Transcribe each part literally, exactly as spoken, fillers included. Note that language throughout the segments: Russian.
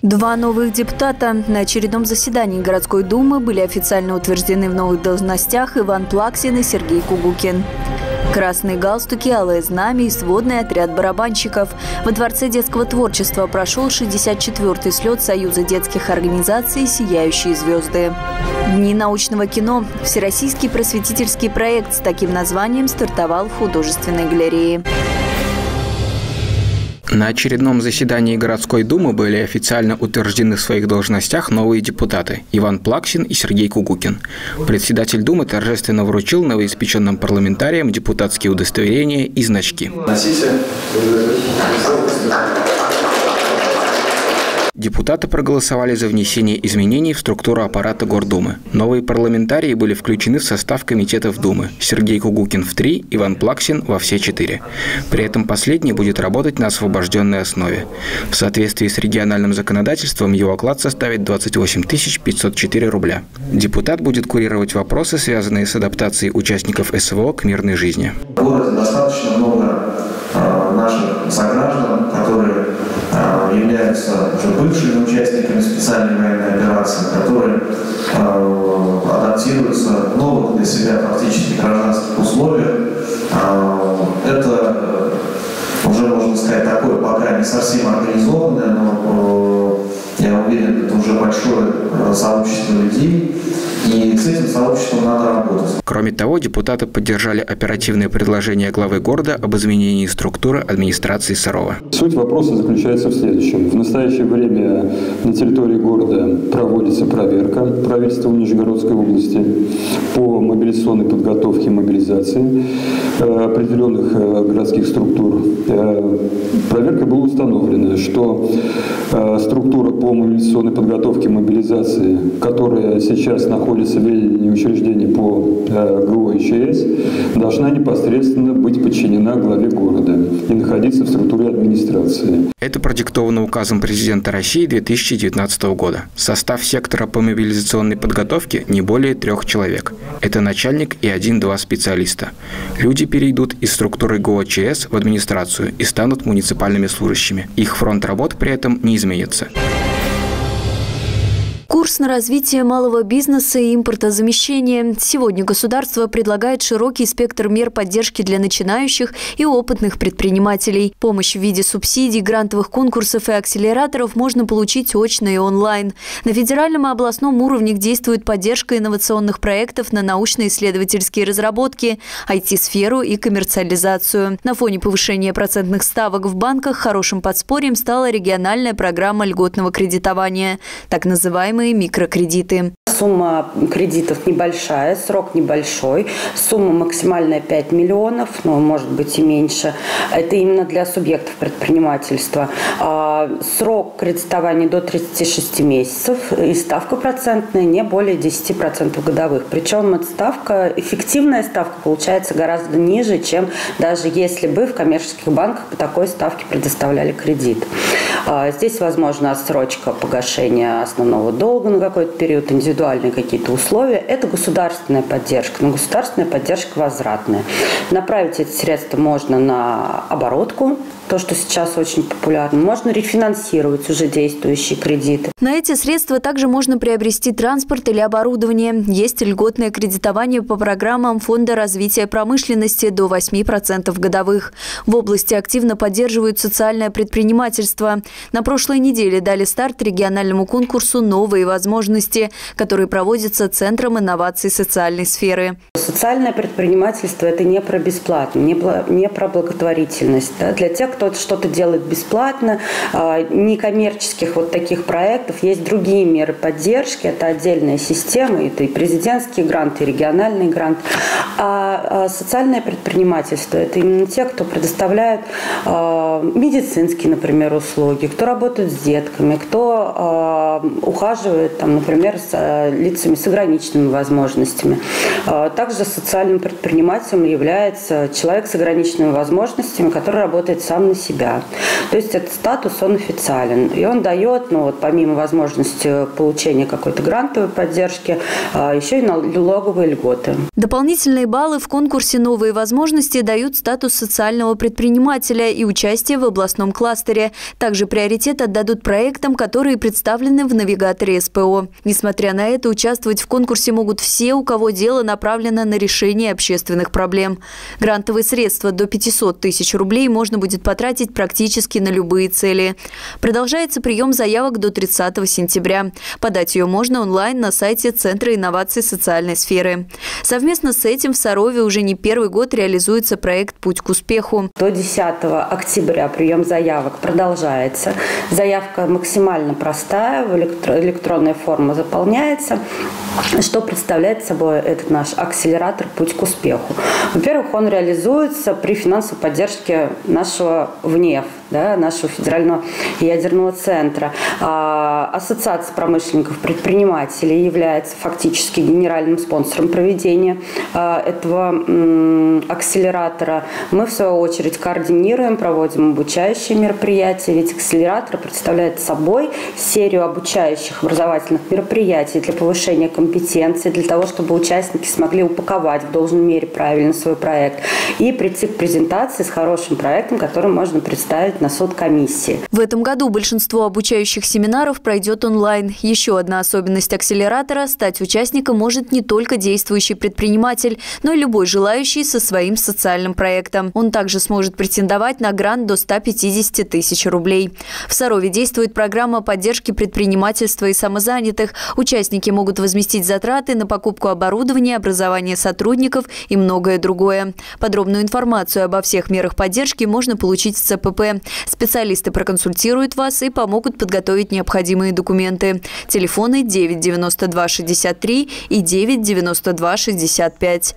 Два новых депутата на очередном заседании городской думы были официально утверждены в новых должностях Иван Плаксин и Сергей Кугукин. Красные галстуки, алое знамя и сводный отряд барабанщиков. Во Дворце детского творчества прошел шестьдесят четвёртый слет Союза детских организаций «Сияющие звезды». Дни научного кино. Всероссийский просветительский проект с таким названием стартовал в художественной галерее. На очередном заседании городской думы были официально утверждены в своих должностях новые депутаты Иван Плаксин и Сергей Кугукин. Председатель думы торжественно вручил новоиспеченным парламентариям депутатские удостоверения и значки. Депутаты проголосовали за внесение изменений в структуру аппарата Гордумы. Новые парламентарии были включены в состав комитетов Думы. Сергей Кугукин в три, Иван Плаксин во все четыре. При этом последний будет работать на освобожденной основе. В соответствии с региональным законодательством его оклад составит двадцать восемь тысяч пятьсот четыре рубля. Депутат будет курировать вопросы, связанные с адаптацией участников СВО к мирной жизни. В городе достаточно много э, наших сограждан, которые э, являются уже бывшими участниками специальной военной операции, которые э, адаптируются в новых для себя фактически гражданских условиях. Э, это э, уже, можно сказать, такое пока не совсем организованное, но э, я уверен, это уже большое э, сообщество людей. И с этим сообществом надо работать. Кроме того, депутаты поддержали оперативное предложение главы города об изменении структуры администрации Сарова. Суть вопроса заключается в следующем. В настоящее время на территории города проводится проверка правительства Нижегородской области по мобилизационной подготовке и мобилизации определенных городских структур. Проверкой было установлено, что структура по мобилизационной подготовке и мобилизации, которая сейчас находится в ведении учреждений по ГО и ЧС, должна непосредственно быть подчинена главе города и находиться в структуре администрации. Это продиктовано указом президента России две тысячи девятнадцатого года. Состав сектора по мобилизационной подготовке не более трех человек. Это начальник и один-два специалиста. Люди перейдут из структуры ГО ЧС в администрацию и станут муниципальными служащими. Их фронт работ при этом не изменится. Курс на развитие малого бизнеса и импортозамещение. Сегодня государство предлагает широкий спектр мер поддержки для начинающих и опытных предпринимателей. Помощь в виде субсидий, грантовых конкурсов и акселераторов можно получить очно и онлайн. На федеральном и областном уровне действует поддержка инновационных проектов на научно-исследовательские разработки, ай ти-сферу и коммерциализацию. На фоне повышения процентных ставок в банках хорошим подспорьем стала региональная программа льготного кредитования, так называемая микрокредиты. Сумма кредитов небольшая, срок небольшой, сумма максимальная пять миллионов, ну, может быть и меньше. Это именно для субъектов предпринимательства. Срок кредитования до тридцати шести месяцев и ставка процентная не более десяти процентов годовых. Причем эта ставка, эффективная ставка получается гораздо ниже, чем даже если бы в коммерческих банках по такой ставке предоставляли кредит. Здесь возможна отсрочка погашения основного долга на какой-то период, индивидуальные какие-то условия. Это государственная поддержка, но государственная поддержка возвратная. Направить эти средства можно на оборотку, то, что сейчас очень популярно. Можно рефинансировать уже действующие кредиты. На эти средства также можно приобрести транспорт или оборудование. Есть льготное кредитование по программам Фонда развития промышленности до восьми процентов годовых. В области активно поддерживают социальное предпринимательство. На прошлой неделе дали старт региональному конкурсу «Новые возможности», который проводится Центром инноваций социальной сферы. Социальное предпринимательство – это не про бесплатно, не про благотворительность. Да? Для тех, кто что-то делает бесплатно, некоммерческих вот таких проектов, есть другие меры поддержки, это отдельная система, это и президентские гранты, и региональные гранты. А социальное предпринимательство – это именно те, кто предоставляет медицинские, например, услуги, кто работает с детками, кто ухаживает, там, например, с лицами с ограниченными возможностями. Также социальным предпринимателем является человек с ограниченными возможностями, который работает сам сам на себя. То есть этот статус, он официален. И он дает, ну, вот, помимо возможности получения какой-то грантовой поддержки, еще и налоговые льготы. Дополнительные баллы в конкурсе «Новые возможности» дают статус социального предпринимателя и участие в областном кластере. Также приоритет отдадут проектам, которые представлены в навигаторе СПО. Несмотря на это, участвовать в конкурсе могут все, у кого дело направлено на решение общественных проблем. Грантовые средства до пятисот тысяч рублей можно будет потратить практически на любые цели. Продолжается прием заявок до тридцатого сентября. Подать ее можно онлайн на сайте Центра инноваций социальной сферы. Совместно с этим в Сарове уже не первый год реализуется проект «Путь к успеху». До десятого октября прием заявок продолжается. Заявка максимально простая, в электро- электронная форма заполняется. Что представляет собой этот наш акселератор «Путь к успеху»? Во-первых, он реализуется при финансовой поддержке нашего ВНЕФ, да, нашего федерального ядерного центра. А, Ассоциация промышленников предпринимателей является фактически генеральным спонсором проведения а, этого м, акселератора. Мы, в свою очередь, координируем, проводим обучающие мероприятия. Ведь акселератор представляет собой серию обучающих образовательных мероприятий для повышения компетенции, для того, чтобы участники смогли упаковать в должной мере правильно свой проект и прийти к презентации с хорошим проектом, который можно представить на суд комиссии. В этом году большинство обучающих семинаров пройдет онлайн. Еще одна особенность акселератора – стать участником может не только действующий предприниматель, но и любой желающий со своим социальным проектом. Он также сможет претендовать на грант до ста пятидесяти тысяч рублей. В Сарове действует программа поддержки предпринимательства и самозанятых. Участники могут возместить затраты на покупку оборудования, образование сотрудников и многое другое. Подробную информацию обо всех мерах поддержки можно получить в ЦПП. Специалисты проконсультируют вас и помогут подготовить необходимые документы. Телефоны девять девяносто два шестьдесят три и девять девяносто два шестьдесят пять.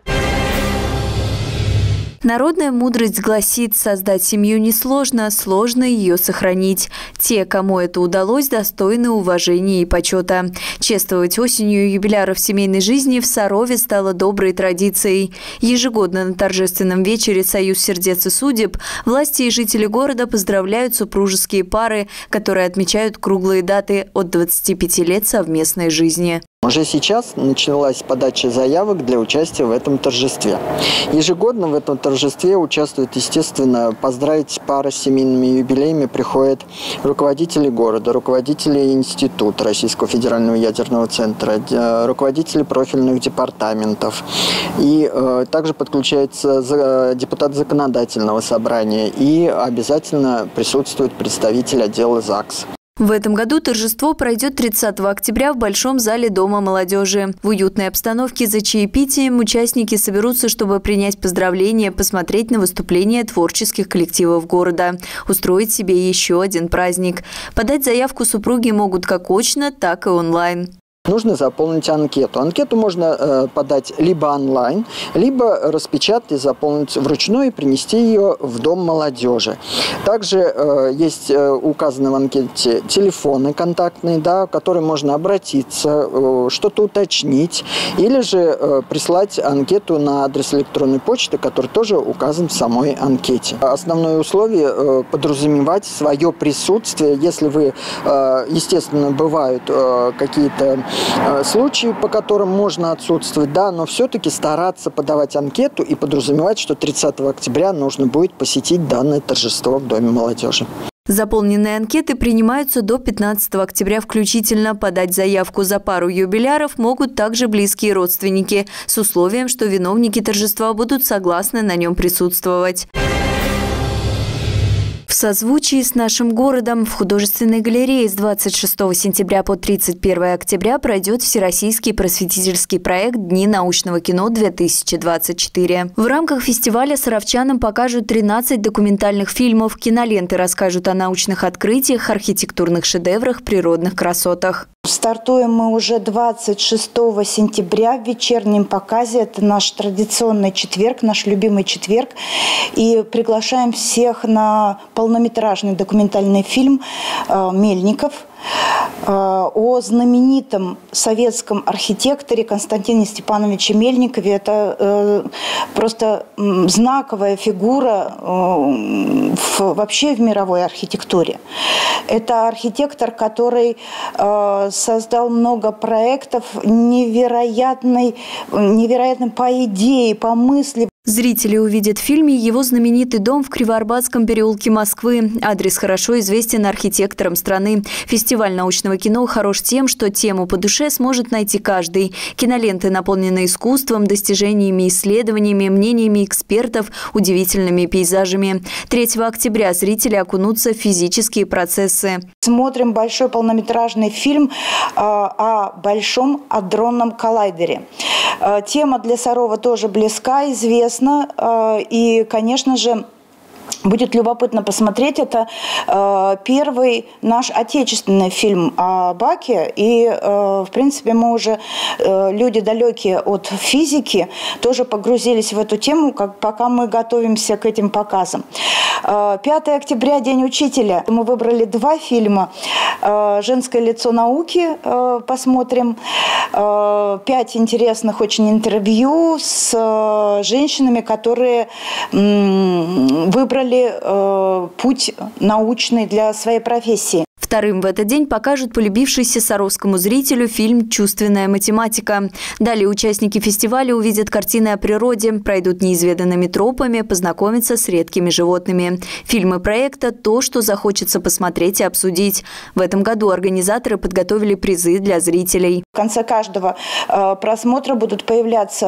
Народная мудрость гласит: создать семью несложно, сложно ее сохранить. Те, кому это удалось, достойны уважения и почета. Чествовать осенью юбиляров семейной жизни в Сарове стало доброй традицией. Ежегодно на торжественном вечере «Союз сердец и судеб» власти и жители города поздравляют супружеские пары, которые отмечают круглые даты от двадцати пяти лет совместной жизни. Уже сейчас началась подача заявок для участия в этом торжестве. Ежегодно в этом торжестве участвуют, естественно, поздравить пары с семейными юбилеями приходят руководители города, руководители Института Российского федерального ядерного центра, руководители профильных департаментов. И э, также подключается за, депутат законодательного собрания и обязательно присутствует представитель отдела ЗАГС. В этом году торжество пройдет тридцатого октября в Большом зале Дома молодежи. В уютной обстановке за чаепитием участники соберутся, чтобы принять поздравления, посмотреть на выступления творческих коллективов города, устроить себе еще один праздник. Подать заявку супруги могут как очно, так и онлайн. Нужно заполнить анкету. Анкету можно э, подать либо онлайн, либо распечатать и заполнить вручную и принести ее в Дом молодежи. Также э, есть э, указаны в анкете телефоны контактные, да, в которые можно обратиться, э, что-то уточнить, или же э, прислать анкету на адрес электронной почты, который тоже указан в самой анкете. Основное условие э, подразумевать свое присутствие, если вы, э, естественно, бывают э, какие-то случаи, по которым можно отсутствовать, да, но все-таки стараться подавать анкету и подразумевать, что тридцатого октября нужно будет посетить данное торжество в Доме молодежи. Заполненные анкеты принимаются до пятнадцатого октября включительно. Подать заявку за пару юбиляров могут также близкие родственники, с условием, что виновники торжества будут согласны на нем присутствовать. В созвучии с нашим городом в художественной галерее с двадцать шестого сентября по тридцать первого октября пройдет всероссийский просветительский проект «Дни научного кино-две тысячи двадцать четыре». В рамках фестиваля саровчанам покажут тринадцать документальных фильмов, киноленты расскажут о научных открытиях, архитектурных шедеврах, природных красотах. Стартуем мы уже двадцать шестого сентября в вечернем показе. Это наш традиционный четверг, наш любимый четверг. И приглашаем всех на полнометражный документальный фильм «Мельников». о знаменитом советском архитекторе Константине Степановиче Мельникове. Это просто знаковая фигура вообще в мировой архитектуре. Это архитектор, который создал много проектов невероятной, невероятной по идее, по мысли. Зрители увидят в фильме его знаменитый дом в Кривоарбатском переулке Москвы. Адрес хорошо известен архитекторам страны. Фестиваль научного кино хорош тем, что тему по душе сможет найти каждый. Киноленты наполнены искусством, достижениями, исследованиями, мнениями экспертов, удивительными пейзажами. третьего октября зрители окунутся в физические процессы. Смотрим большой полнометражный фильм о большом адронном коллайдере. Тема для Сарова тоже близка, известна. И, конечно же, будет любопытно посмотреть. Это э, первый наш отечественный фильм о Баке. И, э, в принципе, мы уже, э, люди далекие от физики, тоже погрузились в эту тему, как, пока мы готовимся к этим показам. Э, пятого октября, День учителя. Мы выбрали два фильма. Э, «Женское лицо науки» э, посмотрим. Э, пять интересных очень интервью с э, женщинами, которые э, выбрали путь научный для своей профессии. Вторым в этот день покажут полюбившийся саровскому зрителю фильм «Чувственная математика». Далее участники фестиваля увидят картины о природе, пройдут неизведанными тропами, познакомятся с редкими животными. Фильмы проекта – то, что захочется посмотреть и обсудить. В этом году организаторы подготовили призы для зрителей. В конце каждого э, просмотра будут появляться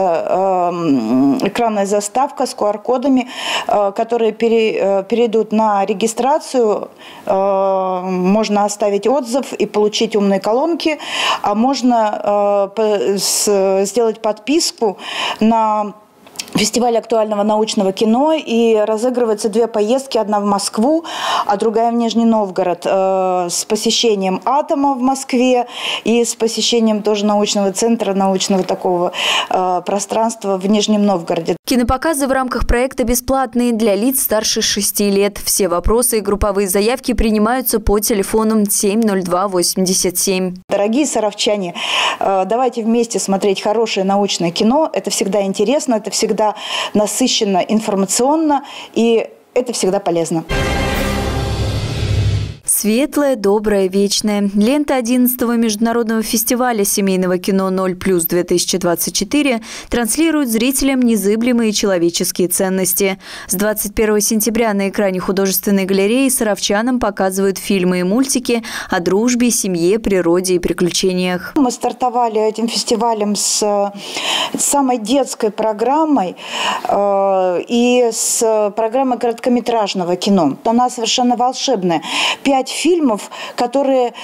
э, экранная заставка с ку ар кодами, э, которые пере, э, перейдут на регистрацию. Э, можно оставить отзыв и получить умные колонки, а можно э, с, сделать подписку на фестиваль актуального научного кино, и разыгрываются две поездки, одна в Москву, а другая в Нижний Новгород, э, с посещением атома в Москве и с посещением тоже научного центра, научного такого э, пространства в Нижнем Новгороде. Кинопоказы в рамках проекта бесплатные для лиц старше шести лет. Все вопросы и групповые заявки принимаются по телефону семь ноль два восемьдесят семь. Дорогие саровчане, э, давайте вместе смотреть хорошее научное кино. Это всегда интересно, это всегда насыщенно информационно, и это всегда полезно. Светлое, доброе, вечное. Лента одиннадцатого международного фестиваля семейного кино «ноль плюс две тысячи двадцать четыре» транслирует зрителям незыблемые человеческие ценности. С двадцать первого сентября на экране художественной галереи саровчанам показывают фильмы и мультики о дружбе, семье, природе и приключениях. Мы стартовали этим фестивалем с самой детской программой э, и с программой короткометражного кино. Она совершенно волшебная. Пять фильмов, которые,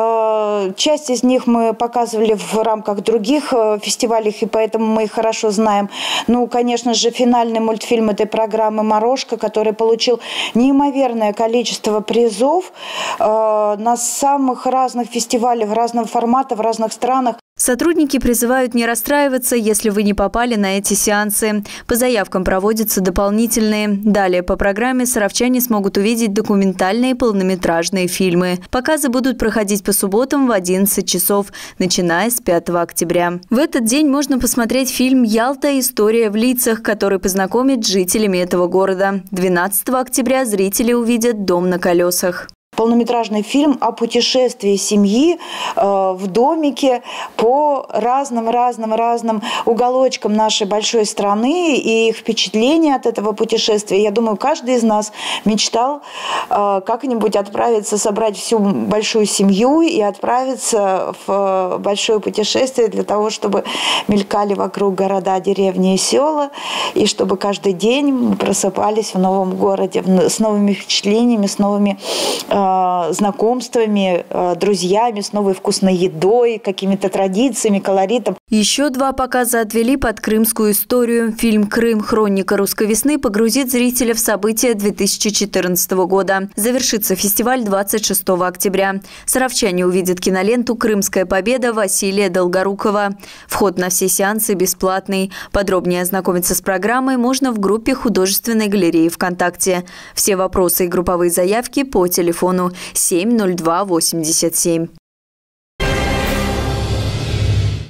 э, часть из них мы показывали в рамках других э, фестивалей, и поэтому мы их хорошо знаем. Ну, конечно же, финальный мультфильм этой программы «Морошка», который получил неимоверное количество призов э, на самых разных фестивалях, разного формата, в разных странах. Сотрудники призывают не расстраиваться, если вы не попали на эти сеансы. По заявкам проводятся дополнительные. Далее по программе саровчане смогут увидеть документальные полнометражные фильмы. Показы будут проходить по субботам в одиннадцать часов, начиная с пятого октября. В этот день можно посмотреть фильм «Ялта. История в лицах», который познакомит с жителями этого города. двенадцатого октября зрители увидят «Дом на колесах». Полнометражный фильм о путешествии семьи э, в домике по разным-разным-разным уголочкам нашей большой страны и их впечатления от этого путешествия. Я думаю, каждый из нас мечтал э, как-нибудь отправиться, собрать всю большую семью и отправиться в большое путешествие для того, чтобы мелькали вокруг города, деревни и села, и чтобы каждый день мы просыпались в новом городе с новыми впечатлениями, с новыми э, знакомствами, друзьями, с новой вкусной едой, какими-то традициями, колоритом. Еще два показа отвели под крымскую историю. Фильм «Крым. Хроника русской весны» погрузит зрителя в события две тысячи четырнадцатого года. Завершится фестиваль двадцать шестого октября. Саровчане увидят киноленту «Крымская победа» Василия Долгорукова. Вход на все сеансы бесплатный. Подробнее ознакомиться с программой можно в группе художественной галереи ВКонтакте. Все вопросы и групповые заявки по телефону семь ноль два восемьдесят семь.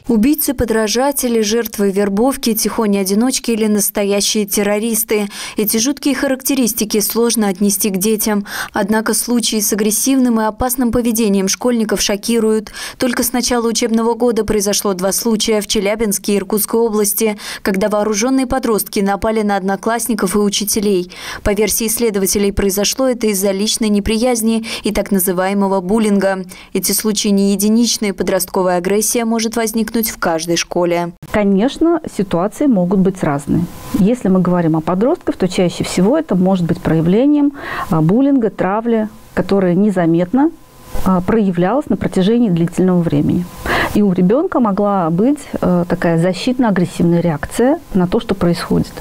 Убийцы, подражатели, жертвы вербовки, тихони-одиночки или настоящие террористы. Эти жуткие характеристики сложно отнести к детям. Однако случаи с агрессивным и опасным поведением школьников шокируют. Только с начала учебного года произошло два случая в Челябинске и Иркутской области, когда вооруженные подростки напали на одноклассников и учителей. По версии исследователей, произошло это из-за личной неприязни и так называемого буллинга. Эти случаи не единичные, подростковая агрессия может возникнуть в каждой школе. Конечно, ситуации могут быть разные. Если мы говорим о подростках, то чаще всего это может быть проявлением буллинга, травли, которая незаметно проявлялась на протяжении длительного времени. И у ребенка могла быть такая защитно-агрессивная реакция на то, что происходит.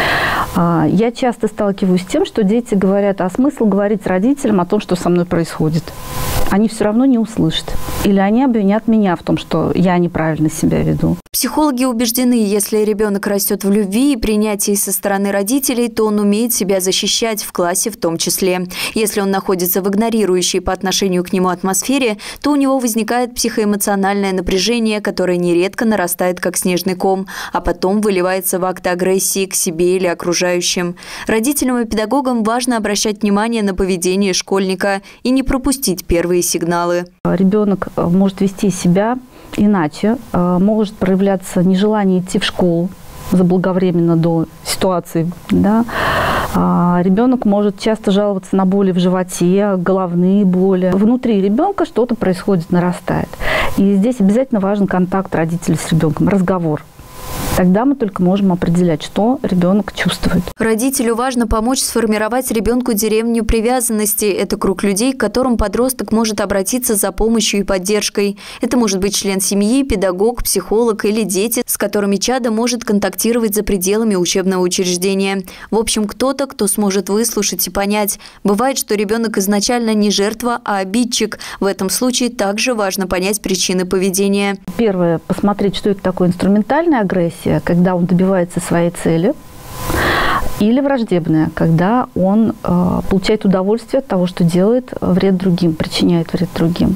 Я часто сталкиваюсь с тем, что дети говорят, а смысл говорить родителям о том, что со мной происходит? Они все равно не услышат. Или они обвинят меня в том, что я неправильно себя веду. Психологи убеждены, если ребенок растет в любви и принятии со стороны родителей, то он умеет себя защищать в классе в том числе. Если он находится в игнорирующей по отношению к нему атмосфере, то у него возникает психоэмоциональное напряжение, которое нередко нарастает как снежный ком, а потом выливается в акты агрессии к себе или окружающим. Родителям и педагогам важно обращать внимание на поведение школьника и не пропустить первые сигналы. Ребенок может вести себя иначе, может проявляться нежелание идти в школу заблаговременно до ситуации. Да? Ребенок может часто жаловаться на боли в животе, головные боли. Внутри ребенка что-то происходит, нарастает. И здесь обязательно важен контакт родителей с ребенком, разговор. Тогда мы только можем определять, что ребенок чувствует. Родителю важно помочь сформировать ребенку деревню привязанности. Это круг людей, к которым подросток может обратиться за помощью и поддержкой. Это может быть член семьи, педагог, психолог или дети, с которыми чадо может контактировать за пределами учебного учреждения. В общем, кто-то, кто сможет выслушать и понять. Бывает, что ребенок изначально не жертва, а обидчик. В этом случае также важно понять причины поведения. Первое – посмотреть, что это такое инструментальная агрессия, когда он добивается своей цели, или враждебная, когда он э, получает удовольствие от того, что делает вред другим, причиняет вред другим.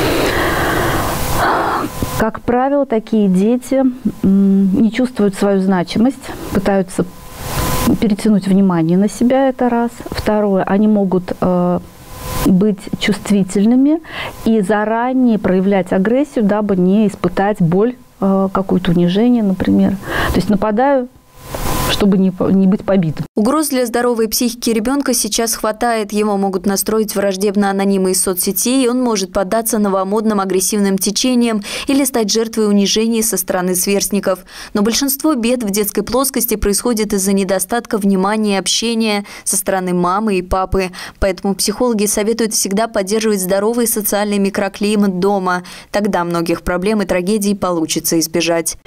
Как правило, такие дети не чувствуют свою значимость, пытаются перетянуть внимание на себя, это раз. Второе, они могут э, быть чувствительными и заранее проявлять агрессию, дабы не испытать боль, какое-то унижение, например. То есть нападаю, чтобы не, не быть побитым. Угроз для здоровой психики ребенка сейчас хватает. Его могут настроить враждебно анонимы из соцсетей, и он может поддаться новомодным агрессивным течениям или стать жертвой унижений со стороны сверстников. Но большинство бед в детской плоскости происходит из-за недостатка внимания и общения со стороны мамы и папы. Поэтому психологи советуют всегда поддерживать здоровый социальный микроклимат дома. Тогда многих проблем и трагедий получится избежать.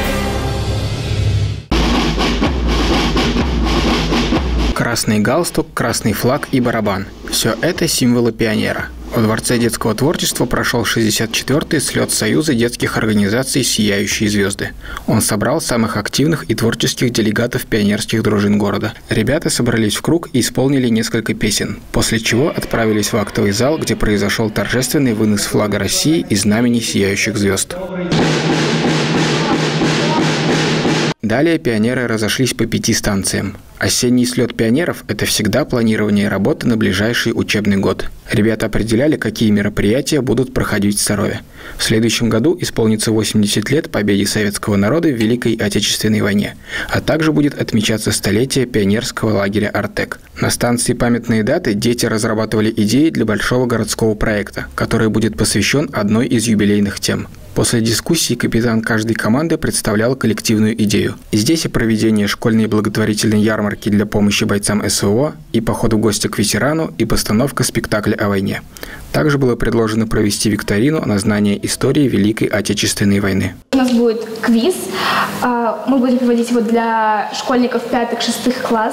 Красный галстук, красный флаг и барабан – все это символы пионера. Во Дворце детского творчества прошел шестьдесят четвёртый слет Союза детских организаций «Сияющие звезды». Он собрал самых активных и творческих делегатов пионерских дружин города. Ребята собрались в круг и исполнили несколько песен, после чего отправились в актовый зал, где произошел торжественный вынос флага России и знамени сияющих звезд. Далее пионеры разошлись по пяти станциям. Осенний слет пионеров – это всегда планирование работы на ближайший учебный год. Ребята определяли, какие мероприятия будут проходить в Сарове. В следующем году исполнится восемьдесят лет победе советского народа в Великой Отечественной войне, а также будет отмечаться столетие пионерского лагеря «Артек». На станции «Памятные даты» дети разрабатывали идеи для большого городского проекта, который будет посвящен одной из юбилейных тем. После дискуссии капитан каждой команды представлял коллективную идею. И здесь и проведение школьной благотворительной ярмарки для помощи бойцам эс вэ о, и поход в гости к ветерану, и постановка спектакля о войне. Также было предложено провести викторину на знание истории Великой Отечественной войны. У нас будет квиз. Мы будем проводить его для школьников пятых-шестых классов.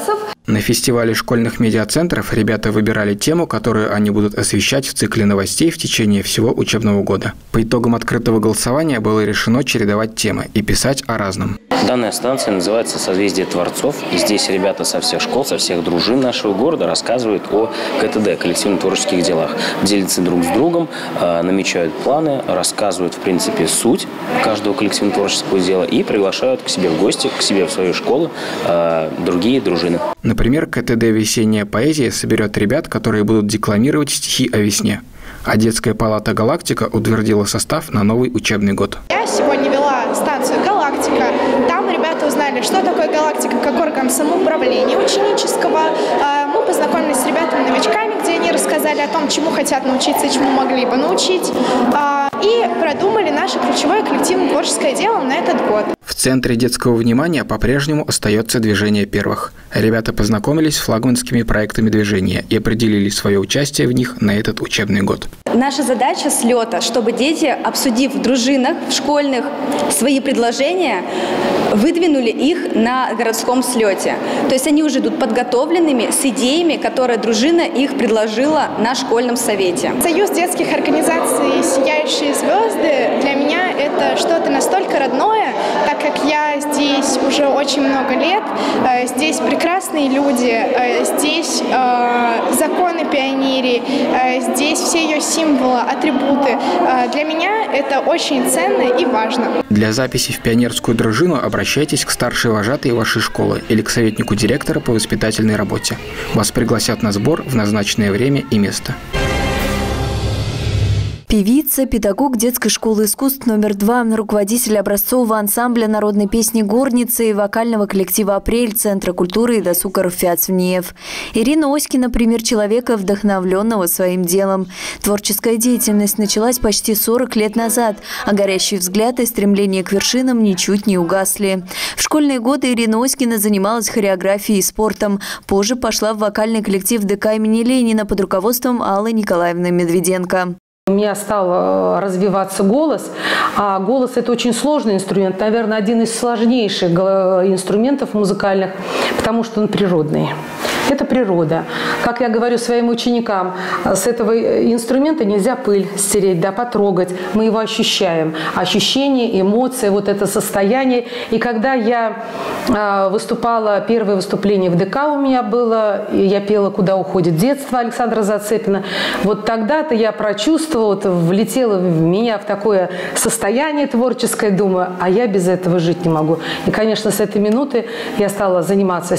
На фестивале школьных медиацентров ребята выбирали тему, которую они будут освещать в цикле новостей в течение всего учебного года. По итогам открытого голосования было решено чередовать темы и писать о разном. Данная станция называется «Созвездие Творцов». И здесь ребята со всех школ, со всех дружин нашего города рассказывают о КТД, коллективно-творческих делах. Делятся друг с другом, намечают планы, рассказывают, в принципе, суть каждого коллективно-творческого дела и приглашают к себе в гости, к себе в свою школу другие дружины. Например, КТД «Весенняя поэзия» соберет ребят, которые будут декламировать стихи о весне. А детская палата «Галактика» утвердила состав на новый учебный год. Я сегодня вела станцию «Галактика». Там ребята узнали, что такое «Галактика» как орган самоуправления ученического. Мы познакомились с ребятами-новичками, где они рассказали о том, чему хотят научиться и чему могли бы научить. И продумали наше ключевое коллективно-творческое дело на этот год. В центре детского внимания по-прежнему остается движение первых. Ребята познакомились с флагманскими проектами движения и определили свое участие в них на этот учебный год. Наша задача слета, чтобы дети, обсудив в дружинах, в школьных свои предложения, выдвинули их на городском слете. То есть они уже идут подготовленными с идеями, которые дружина их предложила на школьном совете. Союз детских организаций «Сияющие звезды» для меня это что-то настолько родное, так как я здесь уже очень много лет, здесь прекрасные люди, здесь законы пионерии, здесь все ее символы, атрибуты. Для меня это очень ценно и важно. Для записи в пионерскую дружину обращайтесь к старшей вожатой вашей школы или к советнику директора по воспитательной работе. Вас пригласят на сбор в назначенное время и место. Певица, педагог детской школы искусств номер два, руководитель образцового ансамбля народной песни «Горницы» и вокального коллектива «Апрель» Центра культуры и досуга РФИАЦ-ВНИЕФ. Ирина Оськина – пример человека, вдохновленного своим делом. Творческая деятельность началась почти сорок лет назад, а горящий взгляд и стремление к вершинам ничуть не угасли. В школьные годы Ирина Оськина занималась хореографией и спортом. Позже пошла в вокальный коллектив ДК имени Ленина под руководством Аллы Николаевны Медведенко. У меня стал развиваться голос, а голос – это очень сложный инструмент, наверное, один из сложнейших инструментов музыкальных, потому что он природный. Это природа. Как я говорю своим ученикам, с этого инструмента нельзя пыль стереть, да, потрогать. Мы его ощущаем. Ощущение, эмоции, вот это состояние. И когда я выступала, первое выступление в ДК у меня было, и я пела «Куда уходит детство» Александра Зацепина, вот тогда-то я прочувствовала, вот, влетела в меня в такое состояние творческое, думаю, а я без этого жить не могу. И, конечно, с этой минуты я стала заниматься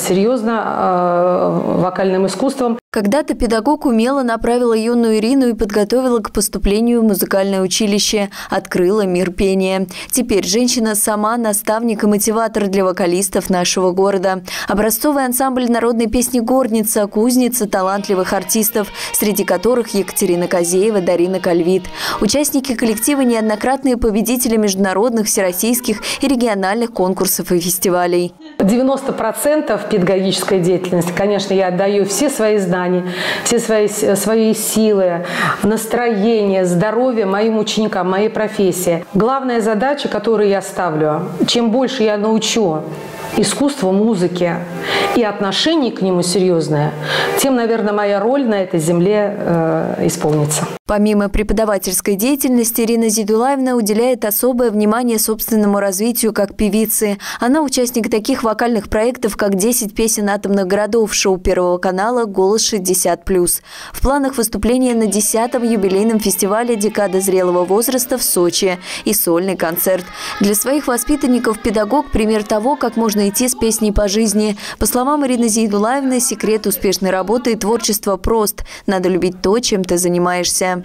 серьезно вокальным искусством. Когда-то педагог умело направила юную Ирину и подготовила к поступлению в музыкальное училище, открыла мир пения. Теперь женщина сама наставник и мотиватор для вокалистов нашего города. Образцовый ансамбль народной песни «Горница» – кузница талантливых артистов, среди которых Екатерина Козеева, Дарина Кальвит. Участники коллектива – неоднократные победители международных, всероссийских и региональных конкурсов и фестивалей. девяносто процентов педагогической деятельности, конечно, я отдаю все свои знания, все свои, свои силы, настроение, здоровье моим ученикам, моей профессии. Главная задача, которую я ставлю, чем больше я научу искусству музыки и отношение к нему серьезное, тем, наверное, моя роль на этой земле э, исполнится. Помимо преподавательской деятельности, Ирина Зидулаевна уделяет особое внимание собственному развитию как певицы. Она участник таких вокальных проектов, как «десять песен атомных городов», шоу Первого канала «Голос шестьдесят плюс». В планах выступления на десятом юбилейном фестивале «Декада зрелого возраста» в Сочи и сольный концерт. Для своих воспитанников педагог – пример того, как можно идти с песней по жизни. По словам Ирины Зидулаевны, секрет успешной работы и творчества прост. Надо любить то, чем ты занимаешься.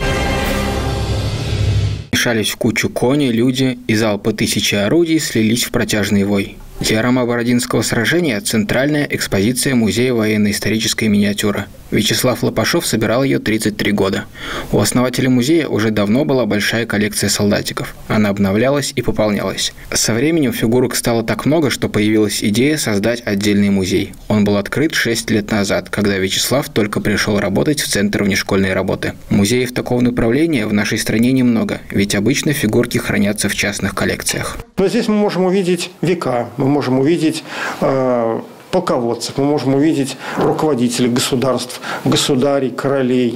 Мешались в кучу кони, люди, и залпы тысячи орудий слились в протяжный вой. Диорама Бородинского сражения – центральная экспозиция Музея военно-исторической миниатюры. Вячеслав Лопашов собирал ее тридцать три года. У основателя музея уже давно была большая коллекция солдатиков. Она обновлялась и пополнялась. Со временем фигурок стало так много, что появилась идея создать отдельный музей. Он был открыт шесть лет назад, когда Вячеслав только пришел работать в Центр внешкольной работы. Музеев такого направления в нашей стране немного, ведь обычно фигурки хранятся в частных коллекциях. Но здесь мы можем увидеть века, мы можем увидеть э, полководцев, мы можем увидеть руководителей государств, государей, королей,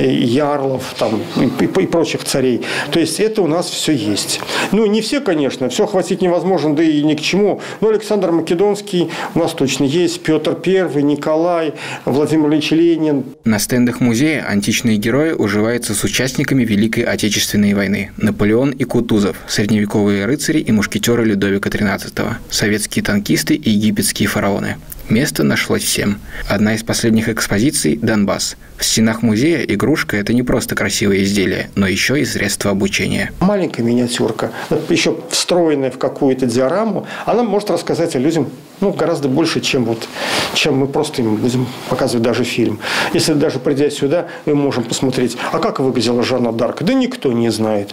ярлов там, и, и прочих царей. То есть это у нас все есть. Ну, не все, конечно, все охватить невозможно, да и ни к чему. Но Александр Македонский у нас точно есть, Петр Первый, Николай, Владимир Ильич Ленин. На стендах музея античные герои уживаются с участниками Великой Отечественной войны. Наполеон и Кутузов, средневековые рыцари и мушкетеры Людовика тринадцатого, советские танкисты и египетские фараоны. Место нашлось всем. Одна из последних экспозиций – Донбасс. В стенах музея игрушка – это не просто красивое изделие, но еще и средство обучения. Маленькая миниатюрка, еще встроенная в какую-то диораму, она может рассказать о людям ну, гораздо больше, чем, вот, чем мы просто им будем показывать даже фильм. Если даже придя сюда, мы можем посмотреть, а как выглядела Жанна д'Арк? Да никто не знает.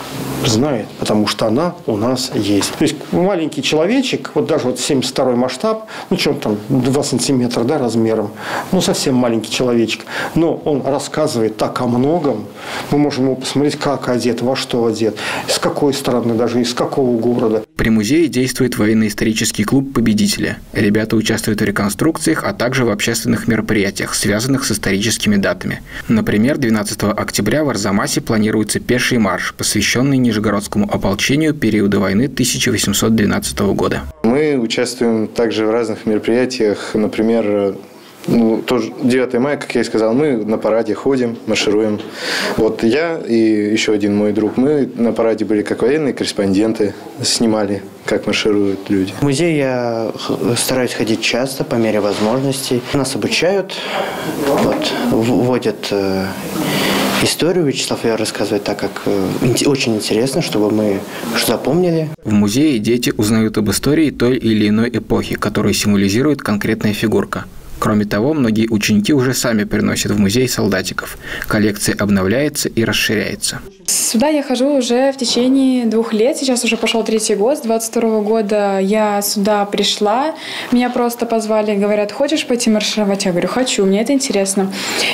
Знает, потому что она у нас есть. То есть маленький человечек, вот даже вот семьдесят второй масштаб, ну что там, два сантиметра, да, размером, ну совсем маленький человечек, но он рассказывает так о многом, мы можем его посмотреть, как одет, во что одет, с какой стороны, даже из какого города. При музее действует военно-исторический клуб «Победители». Ребята участвуют в реконструкциях, а также в общественных мероприятиях, связанных с историческими датами. Например, двенадцатого октября в Арзамасе планируется пеший марш, посвященный Нижегородскому ополчению периода войны тысяча восемьсот двенадцатого года. Мы участвуем также в разных мероприятиях, например, ну, тоже девятое мая, как я и сказал, мы на параде ходим, маршируем. Вот я и еще один мой друг, мы на параде были как военные корреспонденты, снимали, как маршируют люди. В музей я стараюсь ходить часто, по мере возможностей. Нас обучают, вот, вводят э, историю. Вячеслав ее рассказывает так, как э, очень интересно, чтобы мы запомнили. В музее дети узнают об истории той или иной эпохи, которую символизирует конкретная фигурка. Кроме того, многие ученики уже сами приносят в музей солдатиков. Коллекция обновляется и расширяется. Сюда я хожу уже в течение двух лет. Сейчас уже пошел третий год. С двадцать второго года я сюда пришла. Меня просто позвали, говорят, хочешь пойти маршировать? Я говорю, хочу, мне это интересно.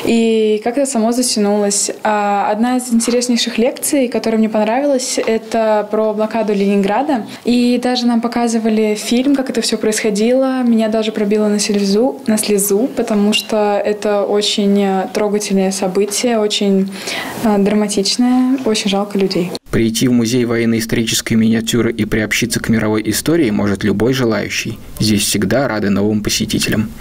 И как-то само затянулось. Одна из интереснейших лекций, которая мне понравилась, это про блокаду Ленинграда. И даже нам показывали фильм, как это все происходило. Меня даже пробило на слезу, на слезу, потому что это очень трогательное событие, очень драматичное. Очень жалко людей. Прийти в музей военно-исторической миниатюры и приобщиться к мировой истории может любой желающий. Здесь всегда рады новым посетителям.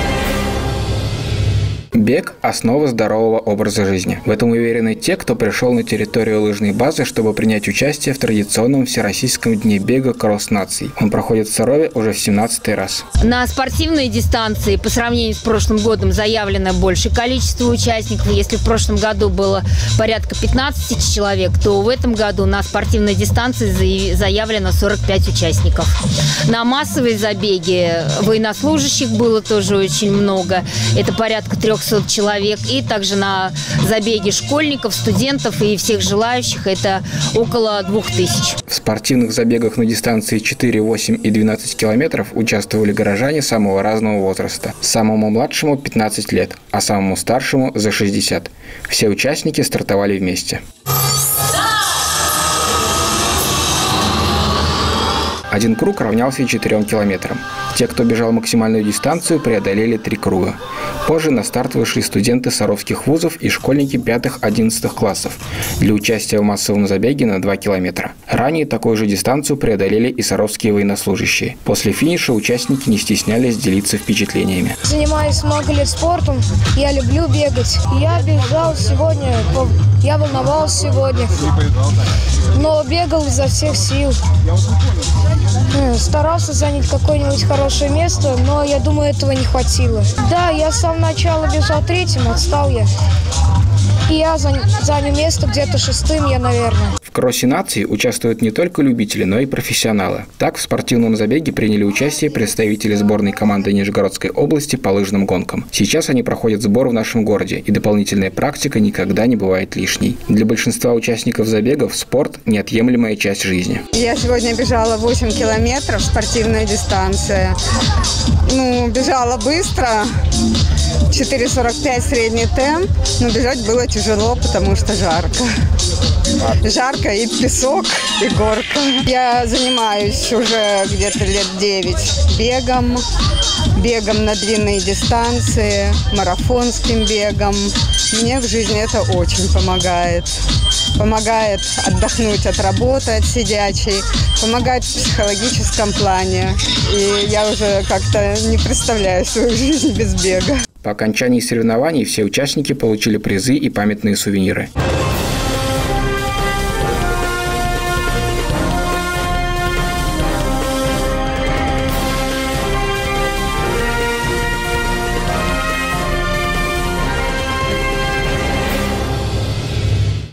Бег – основа здорового образа жизни. В этом уверены те, кто пришел на территорию лыжной базы, чтобы принять участие в традиционном Всероссийском дне бега «Кросс наций». Он проходит в Сарове уже в семнадцатый раз. На спортивные дистанции по сравнению с прошлым годом заявлено большее количество участников. Если в прошлом году было порядка пятнадцать тысяч человек, то в этом году на спортивной дистанции заявлено сорок пять участников. На массовые забеги военнослужащих было тоже очень много. Это порядка трехсот человек. И также на забеги школьников, студентов и всех желающих это около двух тысяч. В спортивных забегах на дистанции четыре, восемь и двенадцать километров участвовали горожане самого разного возраста. Самому младшему пятнадцать лет, а самому старшему за шестьдесят. Все участники стартовали вместе. Один круг равнялся четырем километрам. Те, кто бежал максимальную дистанцию, преодолели три круга. Позже на старт вышли студенты саровских вузов и школьники пятых-одиннадцатых классов для участия в массовом забеге на два километра. Ранее такую же дистанцию преодолели и саровские военнослужащие. После финиша участники не стеснялись делиться впечатлениями. Занимаюсь много лет спортом, я люблю бегать. Я бежал сегодня, я волновался сегодня, но бегал изо всех сил. Старался занять какое-нибудь хорошее место, но я думаю, этого не хватило. Да, я с самого начала бежал третьим, отстал я. И я занял место где-то шестым, я, наверное. В кроссе наций участвуют не только любители, но и профессионалы. Так, в спортивном забеге приняли участие представители сборной команды Нижегородской области по лыжным гонкам. Сейчас они проходят сбор в нашем городе, и дополнительная практика никогда не бывает лишней. Для большинства участников забегов спорт – неотъемлемая часть жизни. Я сегодня бежала восемь километров, спортивная дистанция. Ну, бежала быстро, четыре сорок пять средний темп, но бежать было тяжело, потому что жарко. Жарко и песок, и горка. Я занимаюсь уже где-то лет девять бегом. бегом на длинные дистанции, марафонским бегом. Мне в жизни это очень помогает. Помогает отдохнуть от работы, от сидячей, помогает в психологическом плане. И я уже как-то не представляю свою жизнь без бега. По окончании соревнований все участники получили призы и памятные сувениры.